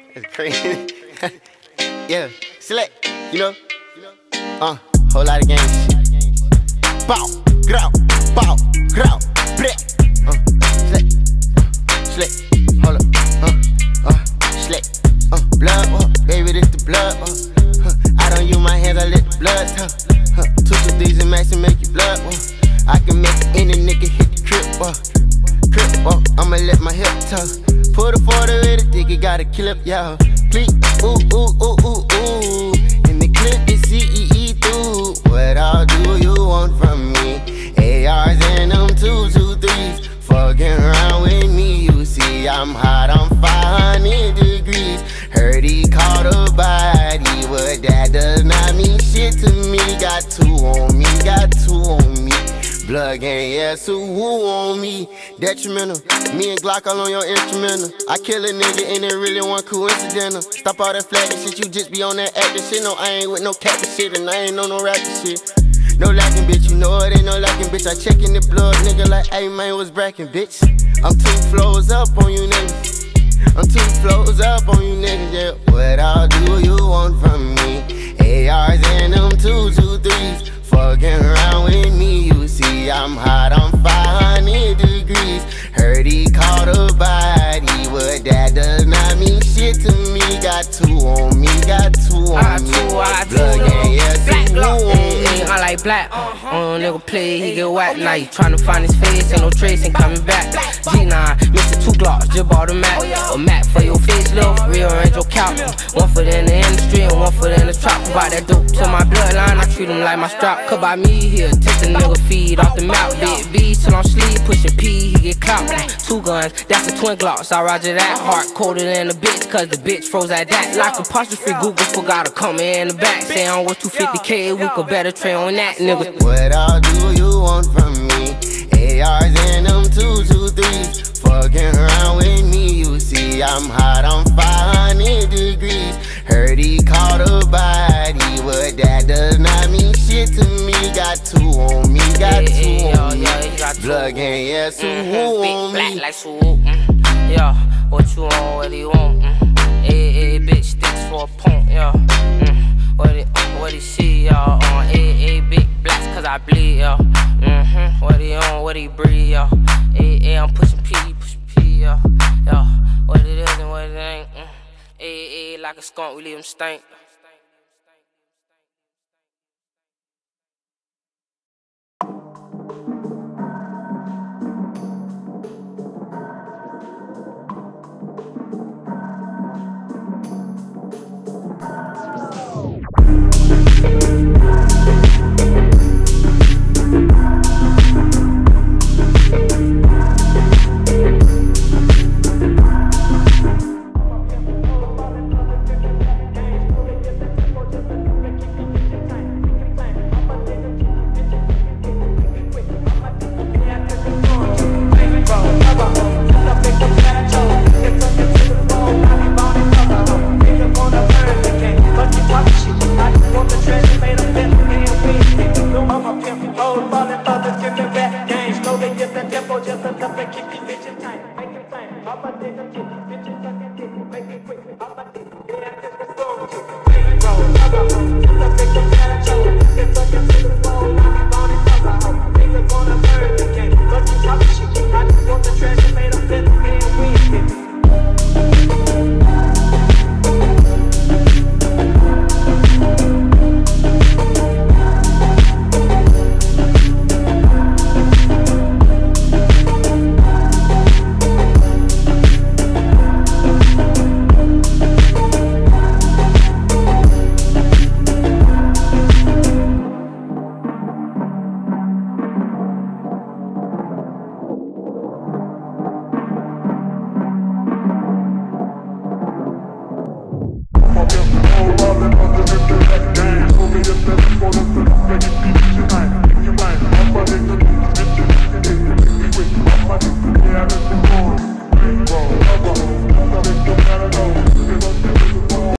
It's crazy. Yeah, select, you know. Whole lot of games. Bow, grow, bleh. Select, hold up, select, blood, baby, this the blood, I don't use my hands, I let the blood talk. 2 to 3s and max and make you blood, I can make any nigga hit the crip, I'ma let my hip talk. Put a 40 with a dick, it got a clip, y'all. Please, ooh, in the clip, it's CEE through. What all do you want from me? ARs and them 2 to 3s. Fucking around with me, you see I'm hot, I'm 500 degrees. Heard he caught a body, but that does not mean shit to me. Got 2 on me, Blood gang, yeah, so woo on me. Detrimental, me and Glock all on your instrumental. I kill a nigga and it really one coincidental. Stop all that flagging shit, you just be on that acting shit. No, I ain't with no capping shit and I ain't on no rapping shit. No lacking, bitch, you know it ain't no lacking, bitch. I checkin' the blood, nigga, like, hey, man, what's brackin', bitch? I'm 2 flows up on you niggas. Yeah. What all do you want from me? ARs and them 2 to 3s. Fucking around with me, you see I'm hot, I'm 500 degrees. Heard he caught a body, but that does not mean shit to me. Got 2 on me, Blood gang, yeah, so woo on me. I like black, nigga play, he get whacked. Now you tryna find his face, ain't no trace, ain't coming back. G9, Mr. 2 Glocks, just bought a Mac. A Mac for your face, love, rearrange your couch. 1 foot in the industry and 1 foot in the trap. Provide that dope to my bloodline, I treat him like my strap. Cut by me here, take the nigga feed off the mouth. Big B till I'm sleep, pushing P, he get clout. 2 guns, that's the twin Glocks, I roger that. Heart colder than a bitch, cause the bitch froze at that. Like apostrophe, Google forgot to come in the back. Say I'm worth 250K, we could better trade on that, nigga. What all do you want from me? ARs and them 2 to 3s. Fucking around with me, you see I'm hot, I'm 500 degrees. Heard he caught a body, but that does not mean shit to me. Got 2 on me, Blood gang, yeah, so woo on me. Black like swoop, yeah, what you want, what he want, bitch sticks for a pump, yeah, what he see, y'all, big blacks cause I bleed, yeah, what he on, what he breathe, yeah, I'm pushing P, yeah, what it is and what it ain't, like a skunk, we leave him stink. Yeah,